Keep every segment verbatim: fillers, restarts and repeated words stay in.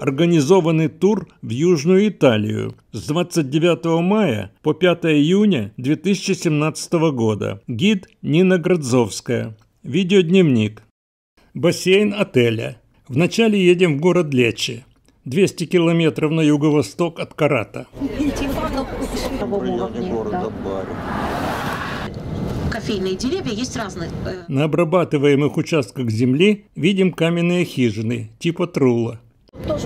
организованный тур в Южную Италию с двадцать девятого мая по пятое июня две тысячи семнадцатого года. Гид Нина Градзовская. Видеодневник. Бассейн отеля. Вначале едем в город Лечче, двести километров на юго-восток от Карата. Кофейные деревья есть разные. На обрабатываемых участках земли видим каменные хижины, типа трула. Тоже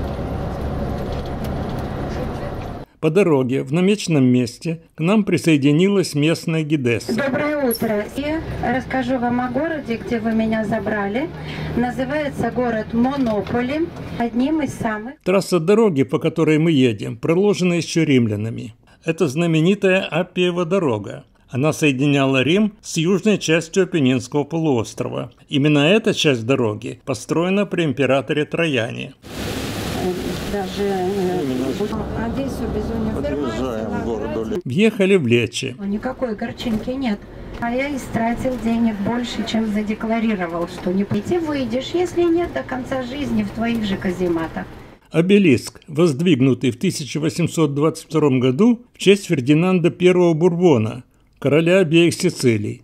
По дороге в намеченном месте к нам присоединилась местная гидесса. Доброе утро. Я расскажу вам о городе, где вы меня забрали. Называется город Монополи, одним из самых. Трасса дороги, по которой мы едем, проложена еще римлянами. Это знаменитая Аппиева дорога. Она соединяла Рим с южной частью Апеннинского полуострова. Именно эта часть дороги построена при императоре Трояне. Даже Одессу без униформации. Въехали в Лечче. Никакой горчинки нет. А я истратил денег больше, чем задекларировал, что не пойти выйдешь, если нет, до конца жизни в твоих же казематах. Обелиск, воздвигнутый в тысяча восемьсот двадцать втором году в честь Фердинанда Первого Бурбона, короля обеих Сицилий.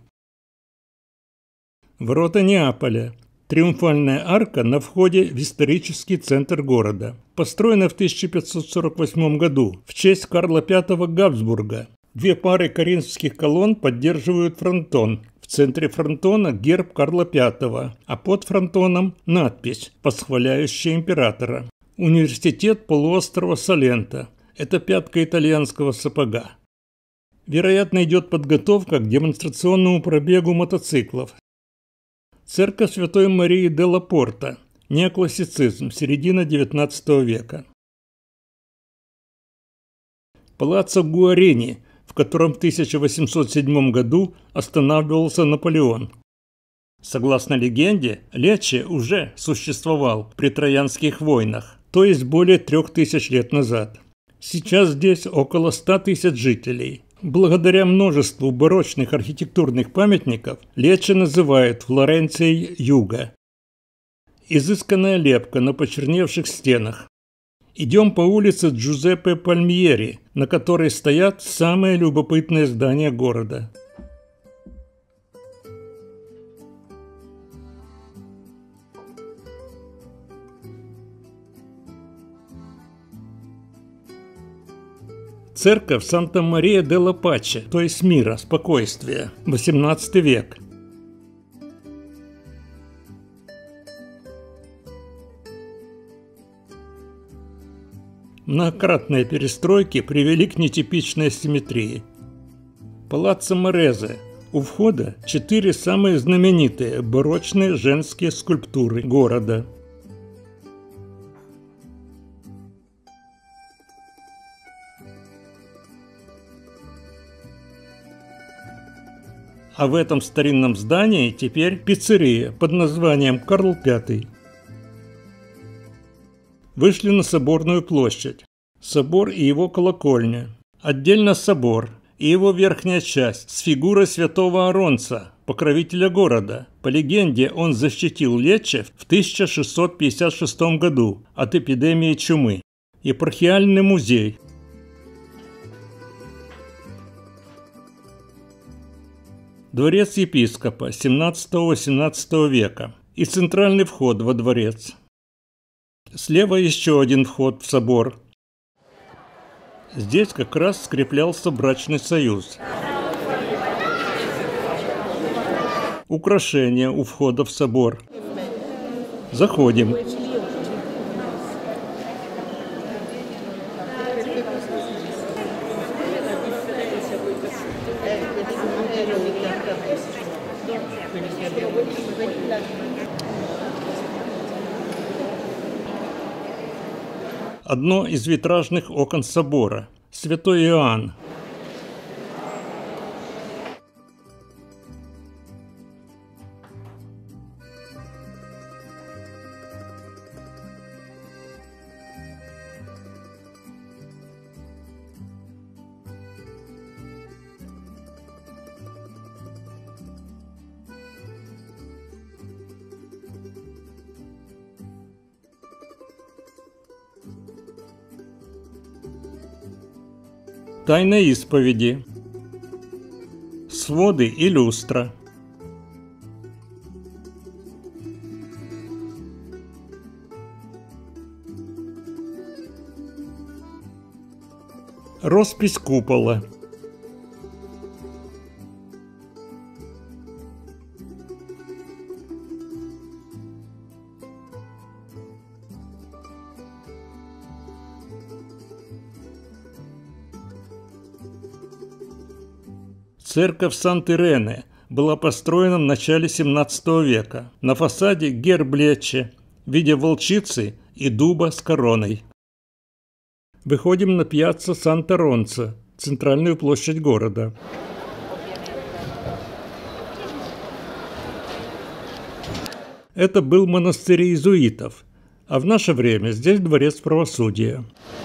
Ворота Неаполя. Триумфальная арка на входе в исторический центр города. Построена в тысяча пятьсот сорок восьмом году в честь Карла Пятого Габсбурга. Две пары коринфских колонн поддерживают фронтон. В центре фронтона герб Карла Пятого, а под фронтоном надпись, восхваляющая императора. Университет полуострова Салента. Это пятка итальянского сапога. Вероятно, идет подготовка к демонстрационному пробегу мотоциклов. Церковь Святой Марии де ла Порта. Неоклассицизм. Середина девятнадцатого века. Палаццо Гуарини, в котором в тысяча восемьсот седьмом году останавливался Наполеон. Согласно легенде, Лечче уже существовал при Троянских войнах, то есть более трех тысяч лет назад. Сейчас здесь около ста тысяч жителей. Благодаря множеству барочных архитектурных памятников Лечче называют Флоренцией Юга. Изысканная лепка на почерневших стенах. Идем по улице Джузеппе Пальмьери, на которой стоят самые любопытные здания города. Церковь Санта-Мария де ла Паче, то есть мира, спокойствия, восемнадцатый век. Многократные перестройки привели к нетипичной симметрии. Палаццо Морезе. У входа четыре самые знаменитые барочные женские скульптуры города. А в этом старинном здании теперь пиццерия под названием Карл Пятый. Вышли на Соборную площадь. Собор и его колокольня. Отдельно собор и его верхняя часть с фигурой святого Аронца, покровителя города. По легенде, он защитил Лечче в тысяча шестьсот пятьдесят шестом году от эпидемии чумы. Епархиальный музей. Дворец епископа семнадцатого-восемнадцатого века и центральный вход во дворец. Слева еще один вход в собор. Здесь как раз скреплялся брачный союз. Украшения у входа в собор. Заходим. Одно из витражных окон собора. Святой Иоанн. Тайна исповеди. Своды и люстра. Роспись купола. Церковь Сант-Ирене была построена в начале семнадцатого века. На фасаде герб Lecce в виде волчицы и дуба с короной. Выходим на пьяцца Санта-Ронца, центральную площадь города. Это был монастырь иезуитов, а в наше время здесь дворец правосудия.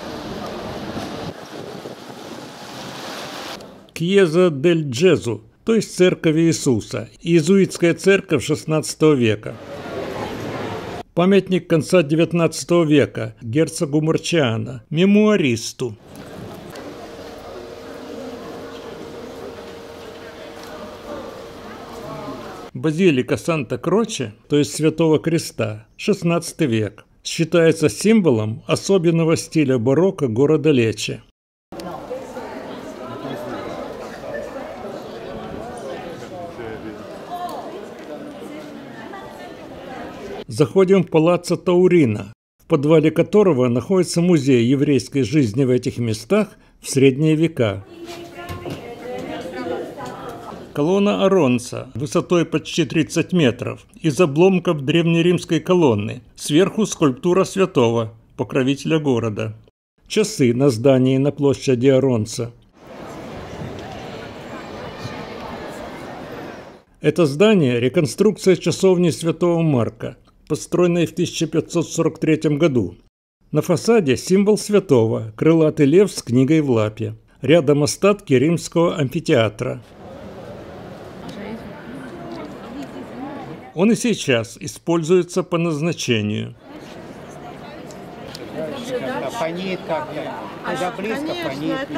Chiesa del Gesù, то есть Церковь Иисуса, иезуитская церковь шестнадцатого века. Памятник конца девятнадцатого века герцогу Марчиано, мемуаристу. Базилика Санта-Кроче, то есть Святого Креста, шестнадцатый век, считается символом особенного стиля барокко города Lecce. Заходим в палаццо Таурина, в подвале которого находится музей еврейской жизни в этих местах в средние века. Колонна Аронца высотой почти тридцать метров из обломков древнеримской колонны. Сверху скульптура святого, покровителя города. Часы на здании на площади Аронца. Это здание – реконструкция часовни святого Марка, построенной в тысяча пятьсот сорок третьем году. На фасаде символ святого – крылатый лев с книгой в лапе. Рядом остатки римского амфитеатра. Он и сейчас используется по назначению. Фонит как-то. Когда близко, фонит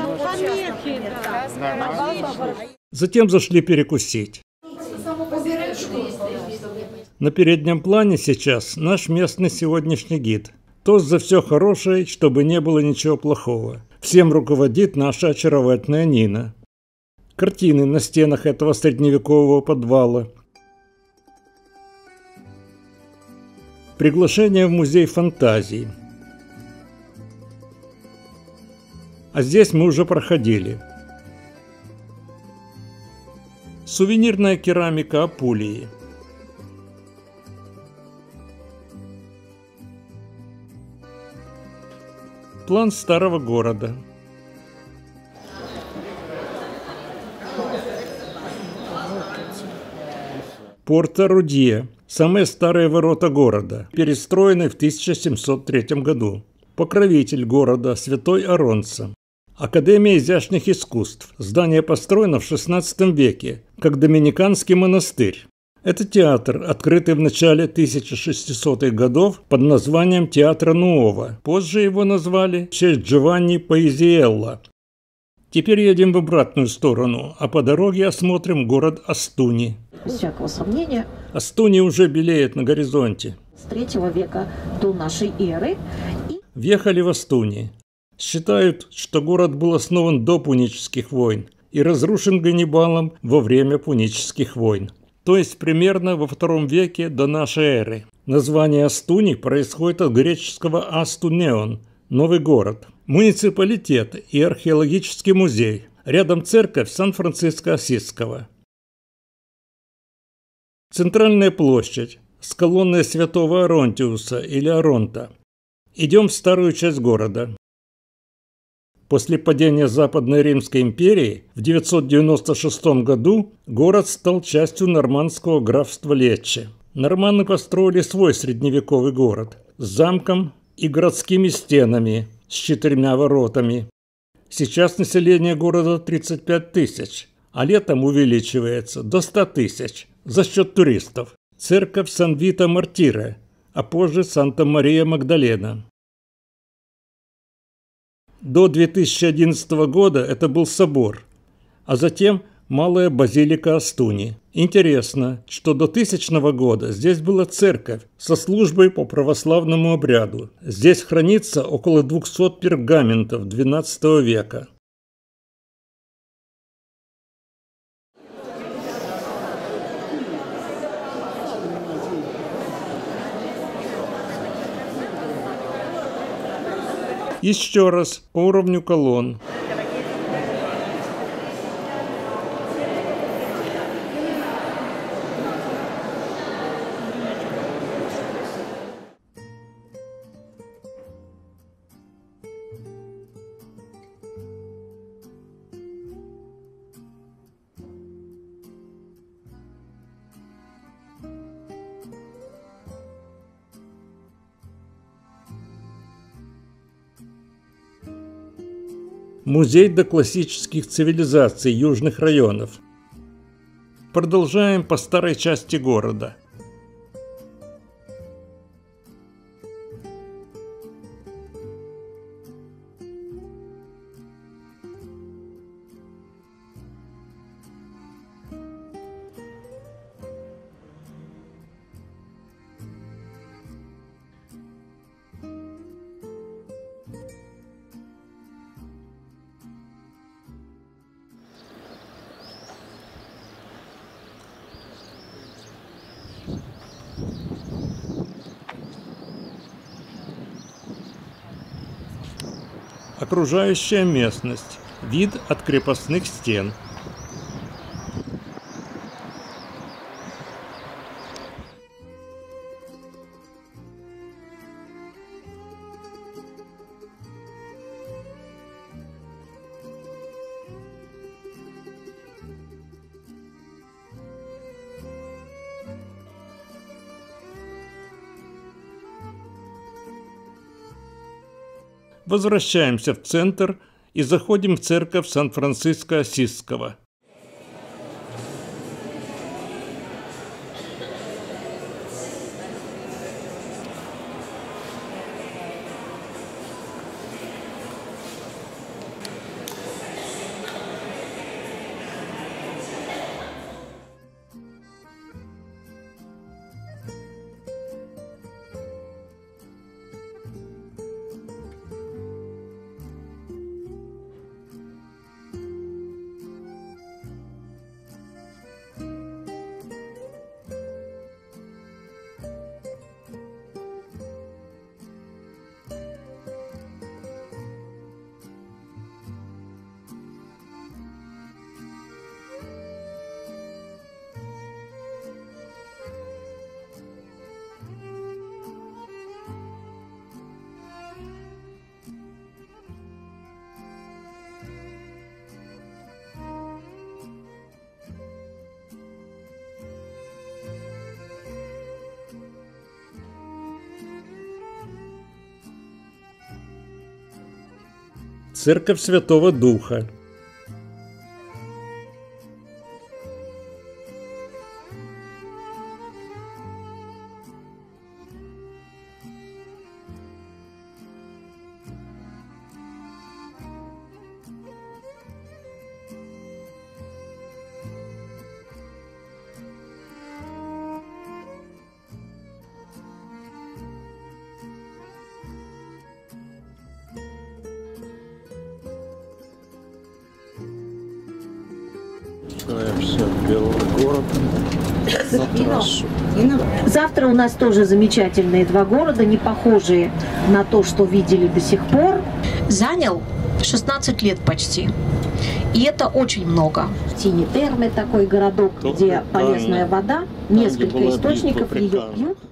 немножко. Затем зашли перекусить. На переднем плане сейчас наш местный сегодняшний гид. Тост за все хорошее, чтобы не было ничего плохого. Всем руководит наша очаровательная Нина. Картины на стенах этого средневекового подвала. Приглашение в музей фантазий. А здесь мы уже проходили. Сувенирная керамика Апулии. План старого города. Порта Рудье. Самые старые ворота города, перестроены в тысяча семьсот третьем году. Покровитель города святой Аронца. Академия изящных искусств. Здание построено в шестнадцатом веке, как доминиканский монастырь. Это театр, открытый в начале тысяча шестисотых годов под названием Театра Нуова. Позже его назвали в честь Джованни Паизиелло. Теперь едем в обратную сторону, а по дороге осмотрим город Остуни. Без всякого сомнения, Остуни уже белеет на горизонте. с третьего века до нашей эры. И Въехали в Остуни. Считают, что город был основан до пунических войн и разрушен Ганнибалом во время пунических войн. То есть примерно во втором веке до нашей эры. Название Остуни происходит от греческого «астунеон» – новый город. Муниципалитет и археологический музей. Рядом церковь Сан-Франциско-Ассизского. Центральная площадь с колонной святого Аронтиуса или Аронта. Идем в старую часть города. После падения Западной Римской империи в девятьсот девяносто шестом году город стал частью нормандского графства Lecce. Норманны построили свой средневековый город с замком и городскими стенами с четырьмя воротами. Сейчас население города тридцать пять тысяч, а летом увеличивается до ста тысяч за счет туристов. Церковь Сан-Вито-Мартире, а позже Санта-Мария-Магдалена. До две тысячи одиннадцатого года это был собор, а затем малая базилика Остуни. Интересно, что до тысячного года здесь была церковь со службой по православному обряду. Здесь хранится около двухсот пергаментов двенадцатого века. Еще раз по уровню колонн. Музей доклассических цивилизаций южных районов. Продолжаем по старой части города. Окружающая местность. Вид от крепостных стен. Возвращаемся в центр и заходим в церковь Сан-Франциско-Ассизского. Церковь Святого Духа. Вся белого города на трассу. Завтра у нас тоже замечательные два города, не похожие на то, что видели до сих пор. Занял шестнадцать лет почти. И это очень много. Тини Терме такой городок, Тут где полезная там, вода, там, несколько где была источников битва ее прикажа. пьют.